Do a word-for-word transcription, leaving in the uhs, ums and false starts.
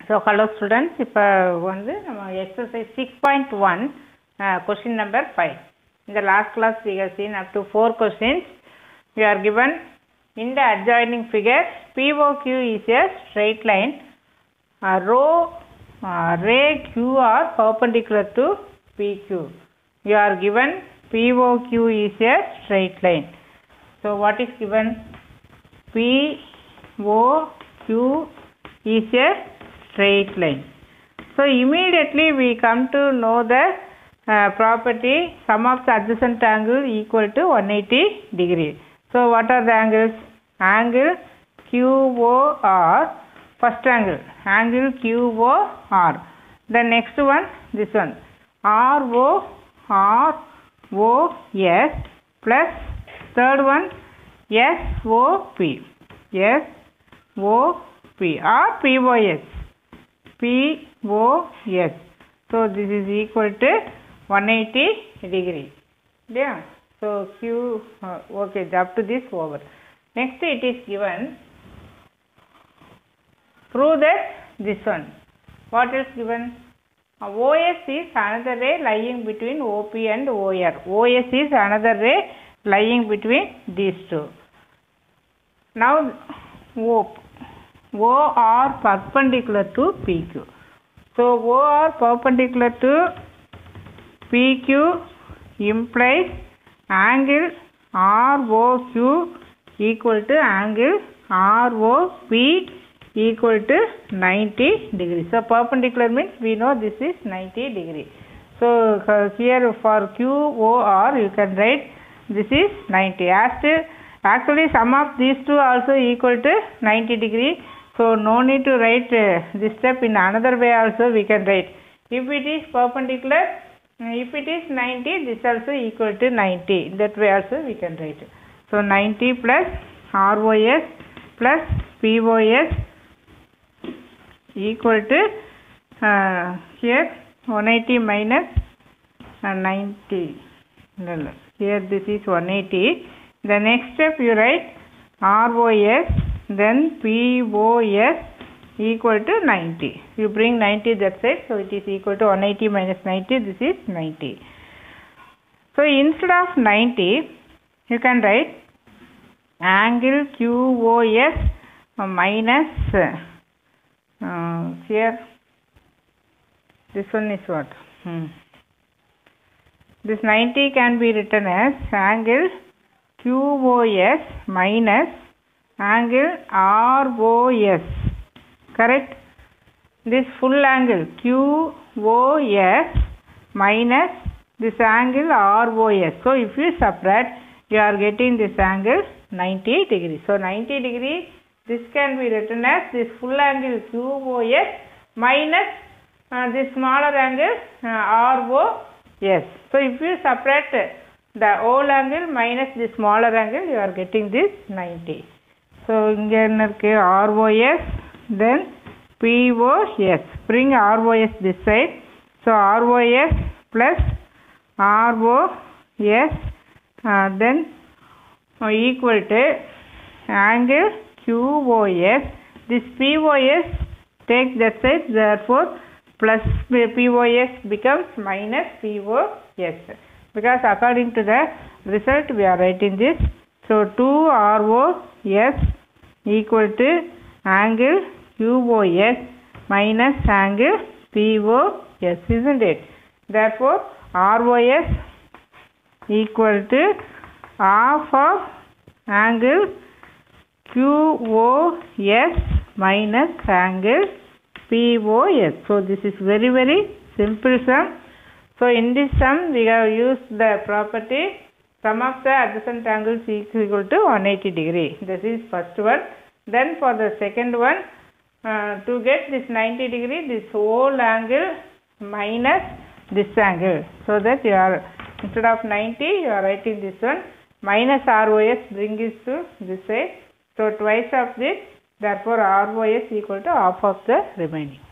So, hello students, இப்போ வந்து நம்ம exercise six point one uh, question number five. In the last class we have seen up to four questions. We are given in the adjoining figure P O Q is a straight line. Uh, row uh, ray Q are perpendicular to P Q. You are given P O Q is a straight line. So, what is given? P O Q is a straight line. So, immediately we come to know the uh, property sum of the adjacent angle equal to one hundred eighty degree. So, what are the angles? Angle Q O R, first angle, angle Q O R. The next one, this one, R O R O S plus third one, S O P, S O P or P O S, P O S. So, this is equal to one hundred eighty degree. Yeah. So, Q, uh, okay, up to this over. Next it is given, prove that this one. What is given? Uh, O S is another ray lying between O P and O R. O S is another ray lying between these two. Now, O, O are perpendicular to P Q. So, O are perpendicular to P Q implies angle R O Q equal to angle R O P equal to ninety degree. So, perpendicular means we know this is ninety degree. So, uh, here for Q O R you can write this is ninety. As to, actually sum of these two also equal to ninety degree. So, no need to write uh, this step. In another way also we can write. If it is perpendicular, if it is ninety, this also equal to ninety. That way also we can write. So, ninety plus R O S plus P O S equal to uh, here one hundred eighty minus uh, ninety. No, no. Here this is one hundred eighty. The next step you write R O S then P O S equal to ninety. You bring ninety that side, so it is equal to one hundred eighty minus ninety, this is ninety. So, instead of ninety, you can write angle Q O S minus uh, here, this one is what? Hmm. This ninety can be written as angle Q O S minus angle R O S, correct? This full angle Q O S minus this angle R O S. So, if you subtract, you are getting this angle ninety degree. So, ninety degree, this can be written as this full angle Q O S minus uh, this smaller angle uh, R O S. So, if you subtract the whole angle minus the smaller angle, you are getting this ninety. So, இங்க என்ன இருக்கு R O S then P O S. Bring R O S this side. So, R O S plus R O S uh, then uh, equal to angle Q O S. This P O S take that side, therefore plus P O S becomes minus P O S. Because according to the result we are writing this. So, two R O S equal to angle Q O S minus angle P O S, isn't it? Therefore, R O S equal to half of angle Q O S minus angle P O S. So, this is very very simple sum. So, in this sum we have used the property sum of the adjacent angles is equal to one hundred eighty degree. This is first one. Then for the second one, uh, to get this ninety degree, this whole angle minus this angle. So, that you are, instead of ninety, you are writing this one, minus R O S bring it to this side. So, twice of this, therefore, R O S equal to half of the remaining.